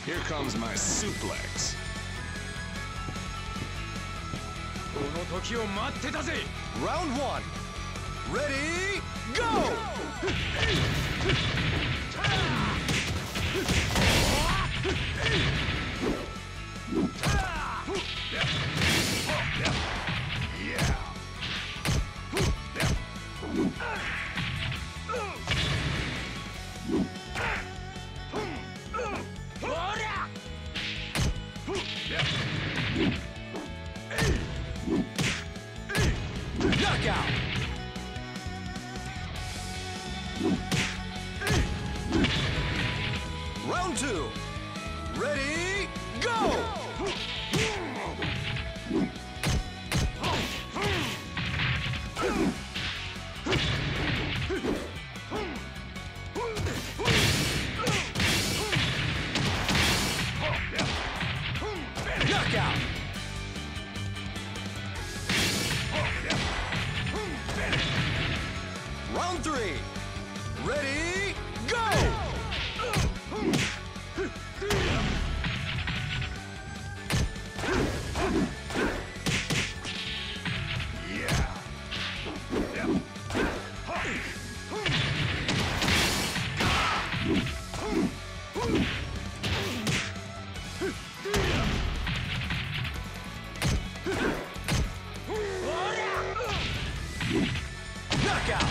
Here comes my suplex. この時を待ってたぜ。 Round 1. Ready, go! Knockout! Round 2. Ready, go! Knockout! Round 3. Ready, go! Knockout!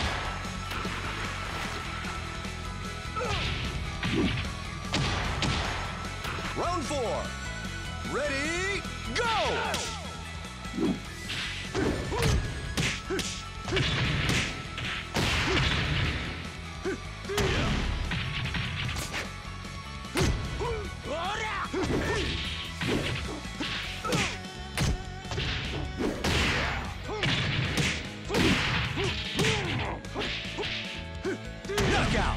Round 4. Ready, go! Knockout!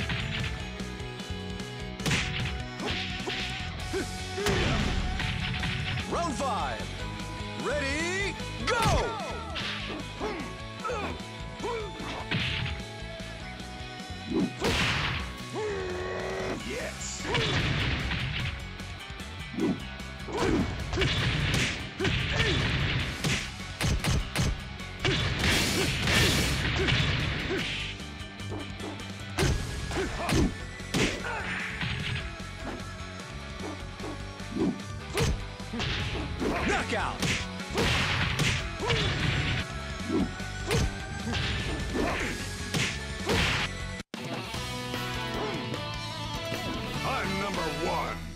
Round 5. Ready, go! Yes. Knockout! I'm number 1.